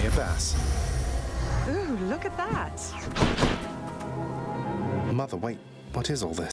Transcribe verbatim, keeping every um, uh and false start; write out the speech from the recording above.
near Bass. Ooh, look at that. Mother, wait, what is all this?